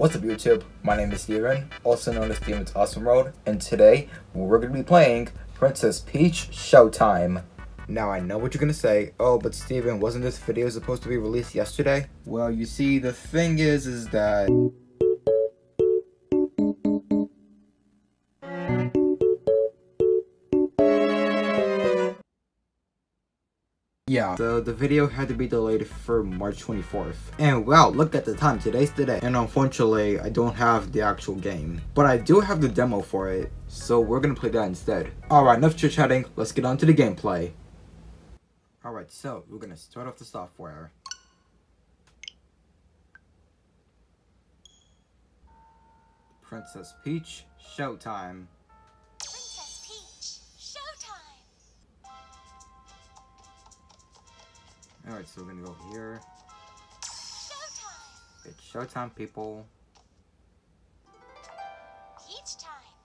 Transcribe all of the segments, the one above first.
What's up YouTube? My name is Steven, also known as Steven's Awesome World, and today we're going to be playing Princess Peach Showtime. Now I know what you're going to say, oh but Steven, wasn't this video supposed to be released yesterday? Well, you see, the thing is that... yeah, so the video had to be delayed for March 24th. And wow, look at the time, today's the day. And unfortunately, I don't have the actual game. But I do have the demo for it, so we're gonna play that instead. Alright, enough chit-chatting, let's get on to the gameplay. Alright, so we're gonna start off the software. Princess Peach Showtime. Alright, so we're gonna go here. Showtime! It's showtime, people. Peach time!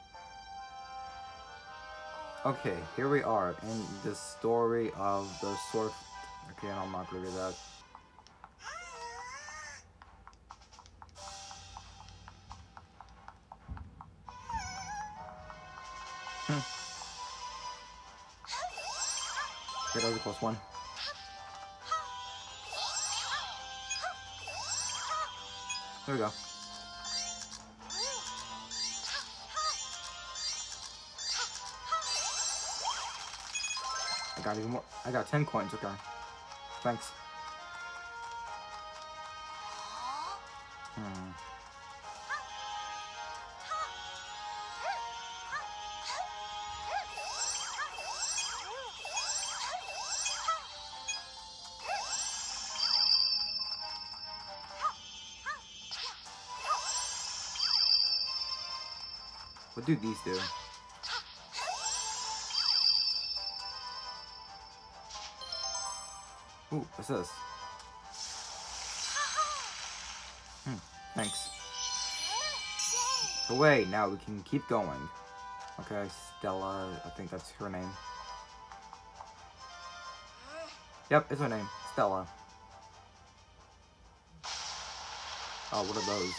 Okay, here we are in the story of the sword. Okay, I'm not gonna read that. Okay, that was a close one. There we go. I got even more. I got 10 coins, okay. Thanks. What do these do? Ooh, what's this? Thanks. Away, now we can keep going. Okay, Stella, I think that's her name. Yep, it's her name, Stella. Oh, what are those?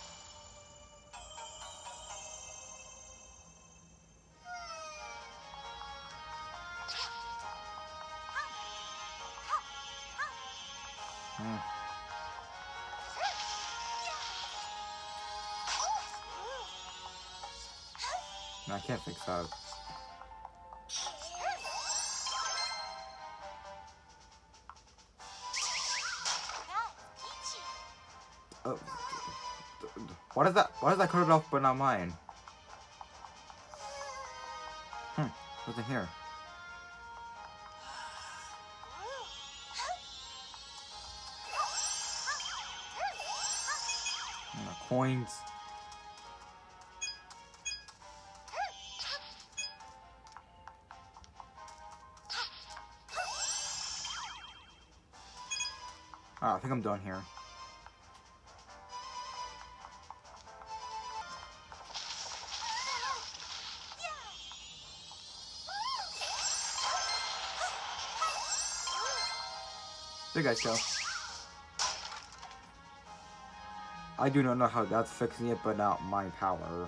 No, I can't fix that. Oh, what is that? Why is that cut it off but not mine? What's in here? Coins. Oh, I think I'm done here. There you guys go. I do not know how that's fixing it, but not my power.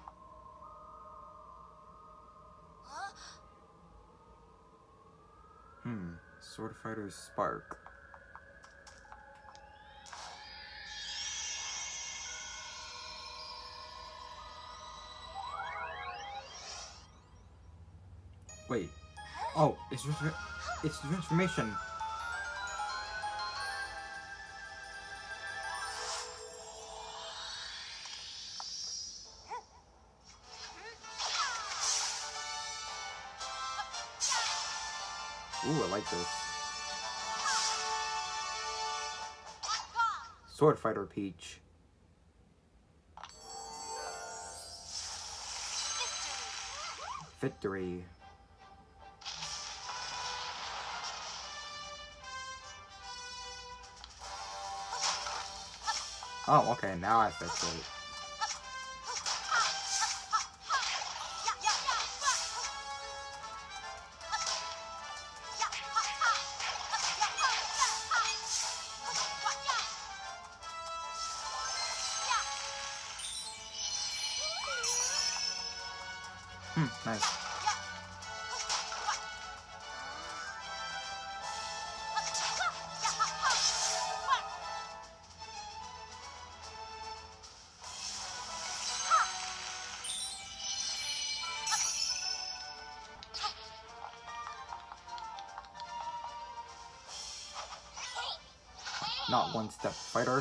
Sword Fighter's Spark. Wait. Oh, it's transformation. Ooh, I like this. Sword Fighter Peach. Victory. Oh, okay, now I fix it. Nice. Not one step fighter.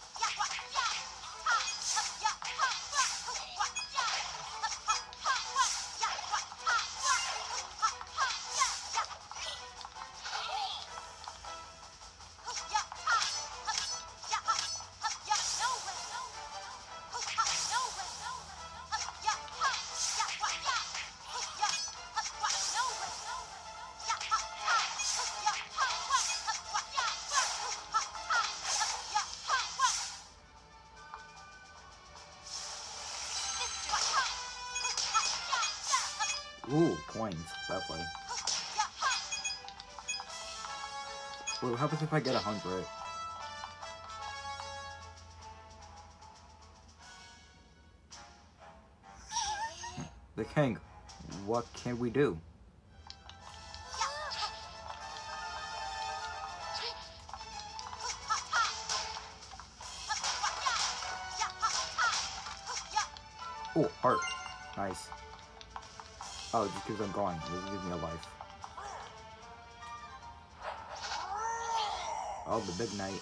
Ooh, points. Lovely. Wait, what happens if I get 100? The king. What can we do? Oh, heart. Nice. Oh, just because I'm going. It doesn't give me a life. Oh, the big knight.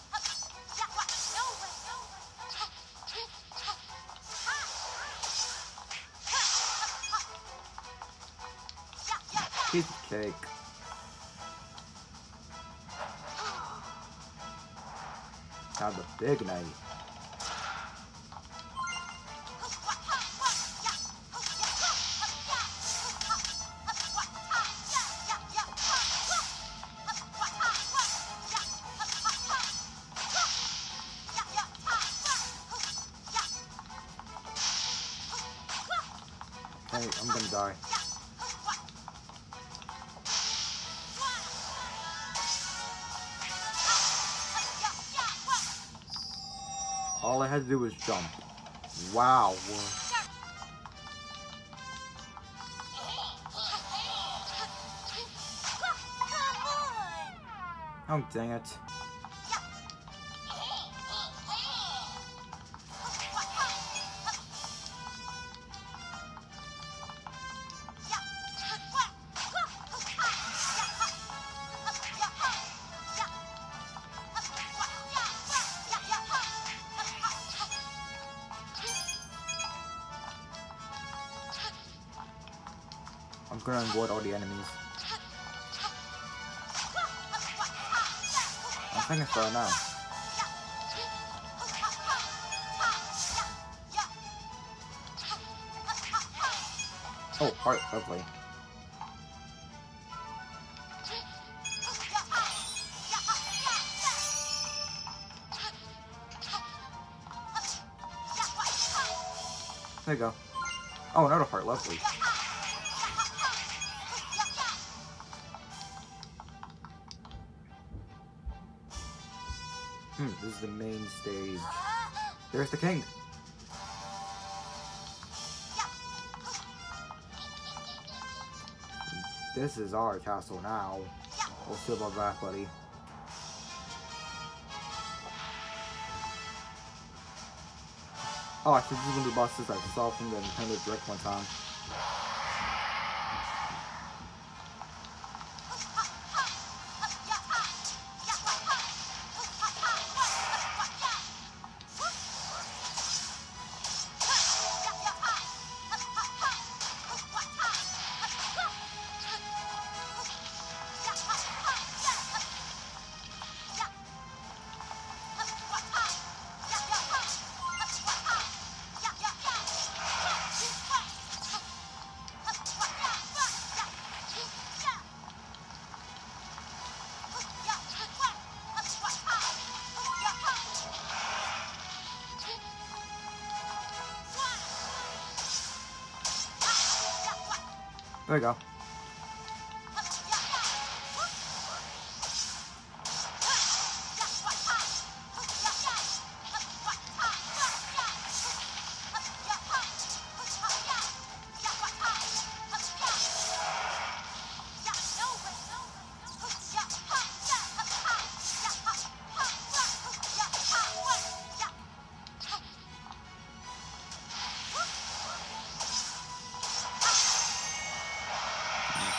Piece of cake. Now the big knight. Hey, I'm gonna die. All I had to do was jump. Wow. Oh, dang it. I'm gonna avoid all the enemies. I'm thinking for now. Oh, heart, lovely. There you go. Oh, another heart, lovely. This is the main stage. There's the king. This is our castle now. We'll see about that, buddy. Oh, I think this is one of the bosses I saw from the Nintendo Direct one time. There we go.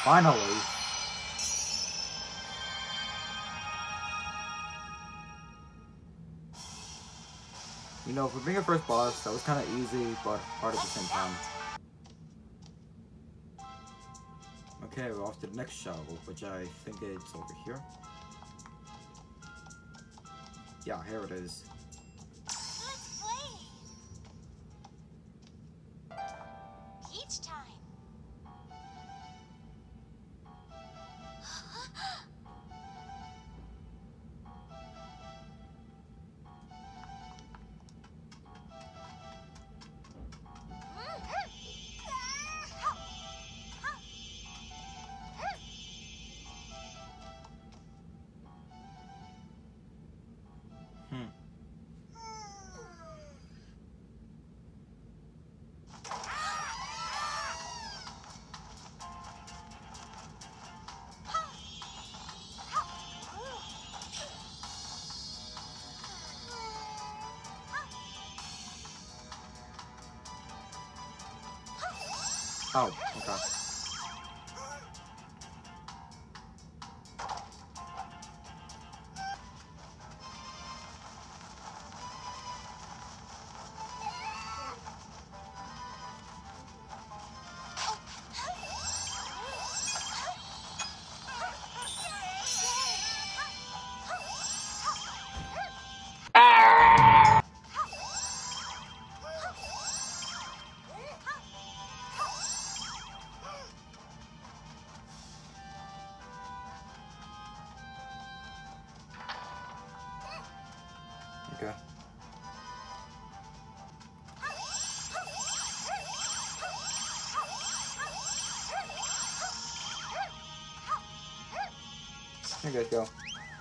Finally. You know, for being a first boss, that was kind of easy, but hard at the same time. Okay, we're off to the next show, which I think it's over here. Yeah, here it is. Let's play. Each time. Oh, okay. Okay. Here you guys go.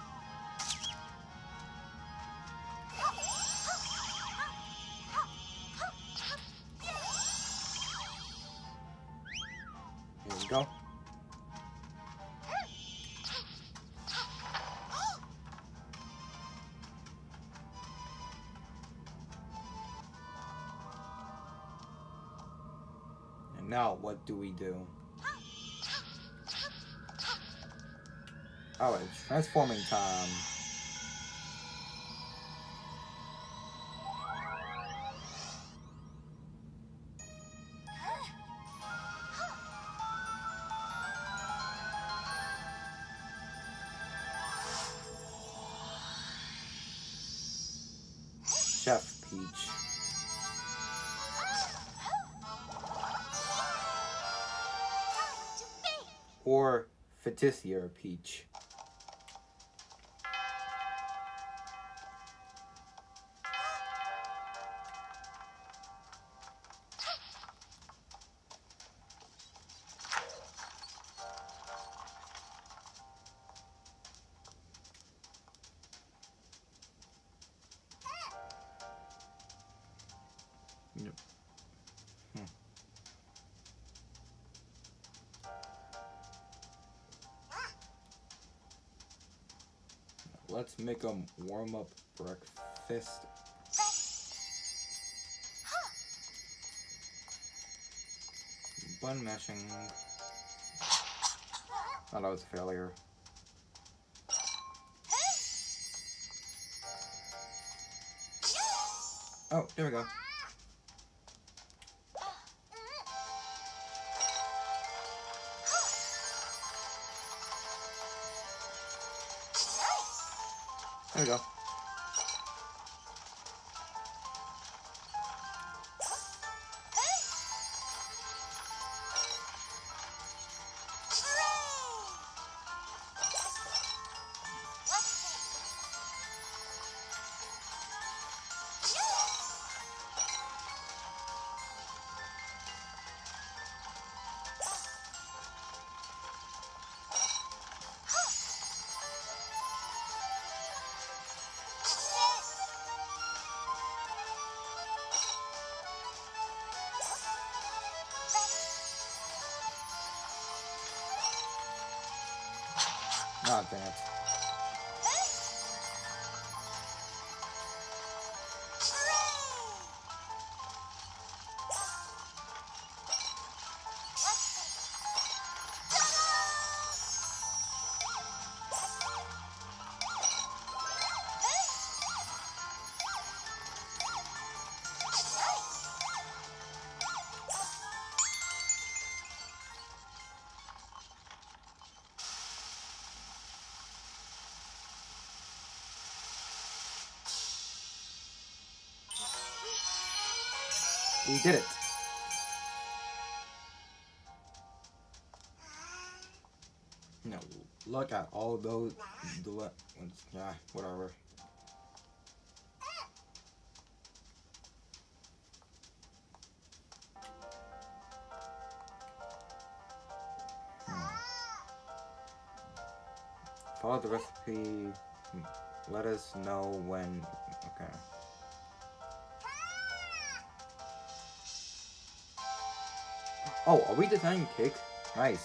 Here we go. And now, what do we do? Oh, it's transforming time. Chef Peach. Or Fetissier Peach. Yep. Let's make a warm-up breakfast. Bun mashing. Oh, that was a failure. Oh, there we go. There we go. Ah, damn it. We did it. No, look at all those. Yeah, whatever. Follow the recipe. Let us know when. Okay. Oh, are we designing cake? Nice.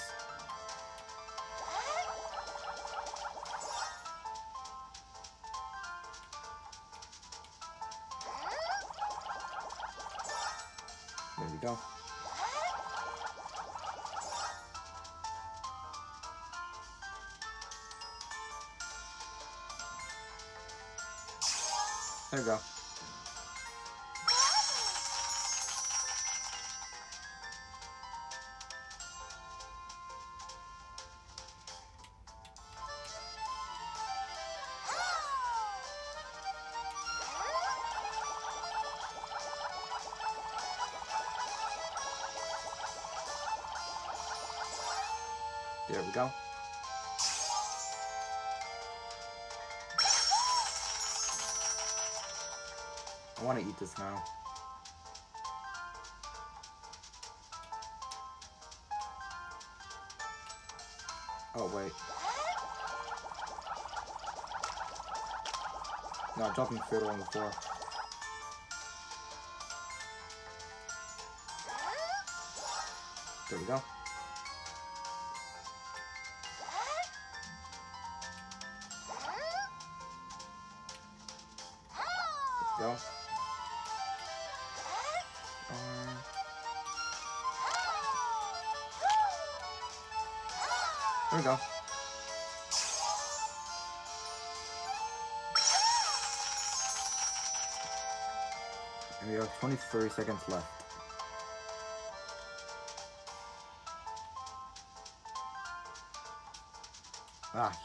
There we go. There we go. There we go. I want to eat this now. Oh, wait. No, dropping food on the floor. There we go. There we go. There we go. And we have 23 seconds left. Ah.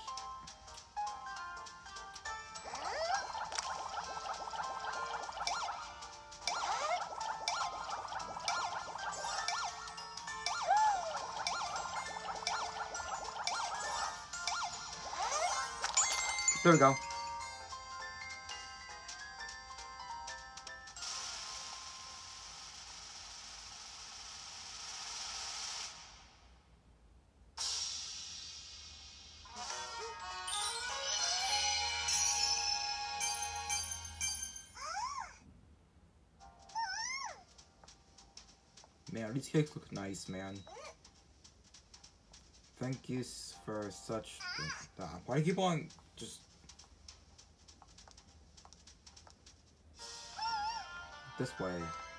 There we go. Man, these cakes look nice, man. Thank you for such. Why do you keep on just this way?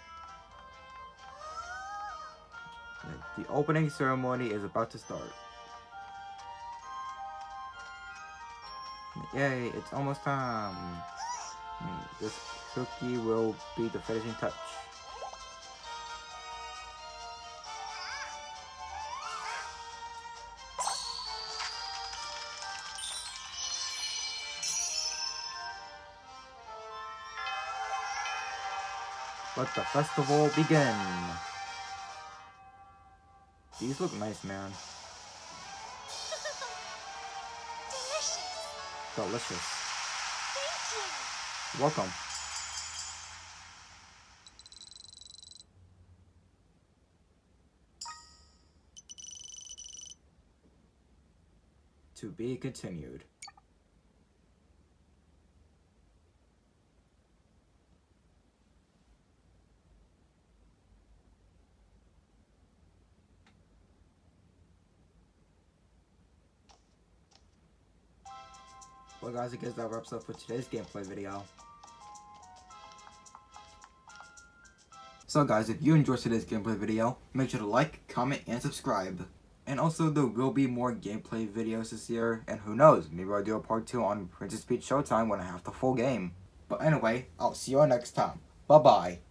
The opening ceremony is about to start. Yay, it's almost time. This cookie will be the finishing touch. Let the festival begin. These look nice, man. Delicious. Delicious. Thank you. Welcome. To be continued. Well guys, I guess that wraps up for today's gameplay video. So guys, if you enjoyed today's gameplay video, make sure to like, comment, and subscribe. And also, there will be more gameplay videos this year, and who knows, maybe I'll do a part 2 on Princess Peach Showtime when I have the full game. But anyway, I'll see you all next time. Bye bye.